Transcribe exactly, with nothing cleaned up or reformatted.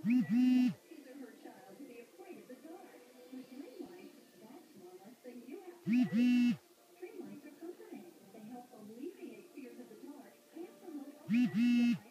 his or her child to be afraid of the dark. With Dreamlights, that's one less thing you have to worry about. Dreamlights are comforting. They help alleviate fears of the dark and promote